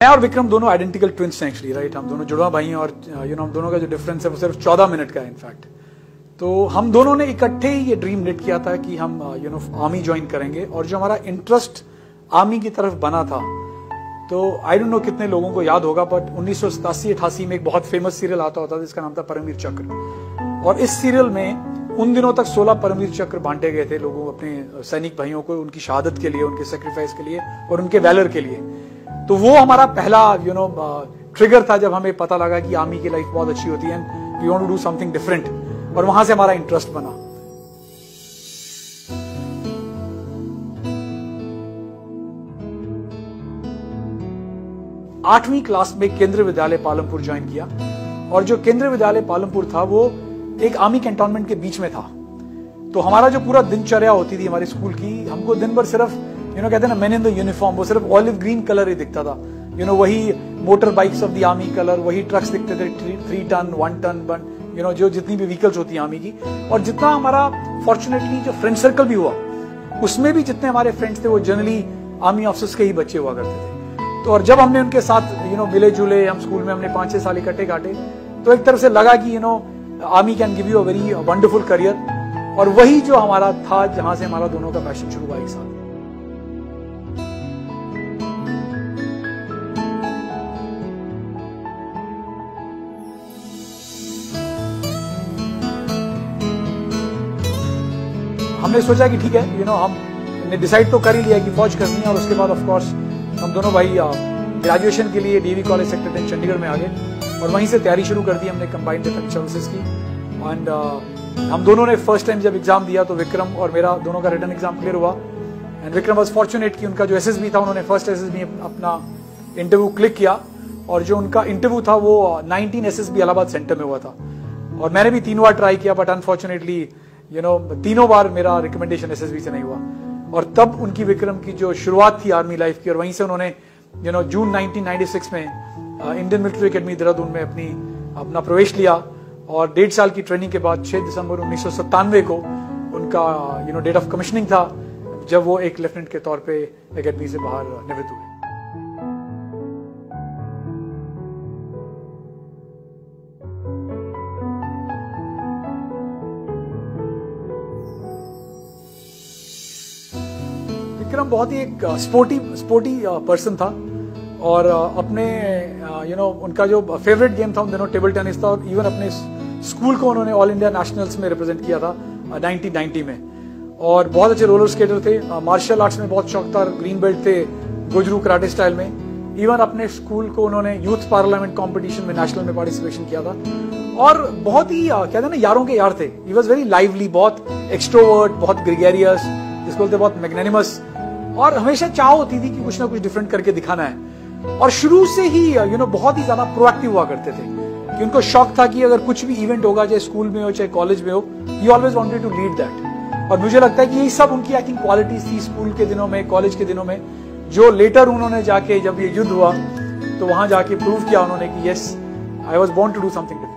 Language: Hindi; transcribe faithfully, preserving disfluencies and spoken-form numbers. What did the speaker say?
मैं और विक्रम दोनों आइडेंटिकल ट्विंस हैं एक्चुअली, राइट। हम दोनों जुड़वा भाई हैं और यू नो हम दोनों का जो डिफरेंस है वो सिर्फ चौदह मिनट का है इनफैक्ट। तो हम दोनों ने इकट्ठे ही ये ड्रीम निट किया था कि हम यू नो आर्मी ज्वाइन करेंगे, और जो हमारा इंटरेस्ट आर्मी की तरफ बना था, तो आई डोंट नो कितने लोगों को याद होगा, बट उन्नीस सौ सतासी अठासी में एक बहुत फेमस सीरियल आता होता था जिसका नाम था परमवीर चक्र। और इस सीरियल में उन दिनों तक सोलह परमवीर चक्र बांटे गए थे लोगों अपने सैनिक भाइयों को, उनकी शहादत के लिए, उनके सेक्रीफाइस के लिए और उनके वैलर के लिए। तो वो हमारा पहला यू नो ट्रिगर था जब हमें पता लगा कि आर्मी की लाइफ बहुत अच्छी होती है, we want to do something different, और वहां से हमारा इंटरेस्ट बना। आठवीं क्लास में केंद्रीय विद्यालय पालमपुर ज्वाइन किया, और जो केंद्रीय विद्यालय पालमपुर था वो एक आर्मी कैंटोनमेंट के बीच में था। तो हमारा जो पूरा दिनचर्या होती थी हमारे स्कूल की, हमको दिन भर सिर्फ यू नो कहते हैं ना मैन इन द यूनिफॉर्म, वो सिर्फ ऑलिव ग्रीन कलर ही दिखता था। यू नो वही motor bikes of the army colour, वही ट्रक्स दिखते थे, three ton one ton one you know जो जितनी भी व्हीकल्स होती है आर्मी की। और जितना हमारा फॉर्चुनेटली जो फ्रेंड सर्कल भी हुआ, उसमें भी जितने हमारे फ्रेंड्स थे वो जनरली आर्मी ऑफिसर्स के ही बच्चे हुआ करते थे। तो और जब हमने उनके साथ यू नो मिले जुले, हम स्कूल में हमने पांच छह साल इकट्ठे काटे, तो एक तरफ से लगा कि you know army can give you a very wonderful career. और वही जो हमारा था जहां से हमारा दोनों का पैशन शुरू हुआ एक साथ। हमने सोचा कि ठीक है, यू नो हमने डिसाइड तो कर ही लिया कि फौज करनी है, और उसके बाद ऑफ कोर्स हम दोनों भाई ग्रेजुएशन के लिए DV college sector ten Chandigarh में आ गए, और वहीं से तैयारी शुरू कर दी हमने कंबाइंड डिफेंस सर्विसेज की। एंड uh, हम दोनों ने फर्स्ट टाइम जब एग्जाम दिया तो विक्रम और मेरा दोनों का रिटर्न एग्जाम क्लियर हुआ। एंड विक्रम वाज फॉर्चुनेट कि उनका जो एसएसबी था, उन्होंने फर्स्ट एसएसबी अपना इंटरव्यू क्लिक किया, और जो उनका इंटरव्यू था वो नाइनटीन एसएसबी इलाहाबाद सेंटर में हुआ था। और मैंने भी तीन बार ट्राई किया, बट अनफॉर्चुनेटली यू नो तीनों बार मेरा रिकमेंडेशन एसएसबी से नहीं हुआ। और तब उनकी विक्रम की जो शुरुआत थी आर्मी लाइफ की, और वहीं से उन्होंने you know June nineteen ninety six में इंडियन मिलिट्री एकेडमी देहरादून में अपनी अपना प्रवेश लिया। और डेढ़ साल की ट्रेनिंग के बाद छह दिसंबर उन्नीस सौ सत्तानवे को उनका you know date of commissioning था, जब वो एक लेफ्टिनेंट के तौर पे एकेडमी से बाहर निवृत्त हुए। विक्रम बहुत ही एक स्पोर्टी स्पोर्टी पर्सन था, और अपने यू नो उनका जो फेवरेट गेम था उन दिनों टेबल टेनिस था, और इवन अपने स्कूल को उन्होंने ऑल इंडिया नेशनल्स में रिप्रेजेंट किया था नाइनटीन नाइंटी में। और बहुत अच्छे रोलर स्केटर थे, मार्शल आर्ट्स में बहुत शौक था, ग्रीन बेल्ट थे गुजरू कराटे स्टाइल में। इवन अपने स्कूल को उन्होंने यूथ पार्लियामेंट कॉम्पिटिशन में नेशनल में पार्टिसिपेशन किया था, और बहुत ही कहते हैं ना यारों के यार थे। ही वॉज वेरी लाइवली, बहुत एक्सट्रोवर्ट, बहुत ग्रेगेरियस, जिसको बोलते बहुत मैग्नेनिमस, और हमेशा चाह होती थी कि कुछ ना कुछ डिफरेंट करके दिखाना है। और शुरू से ही यू नो बहुत ही ज्यादा प्रोएक्टिव हुआ करते थे, कि उनको शौक था कि अगर कुछ भी इवेंट होगा, चाहे स्कूल में हो चाहे कॉलेज में हो, he always wanted to lead that. और मुझे लगता है कि यही सब उनकी आई थिंक क्वालिटीज थी स्कूल के दिनों में, कॉलेज के दिनों में, जो लेटर उन्होंने जाके जब ये युद्ध हुआ तो वहां जाके प्रूव किया उन्होंने कि yes, I was born to do something.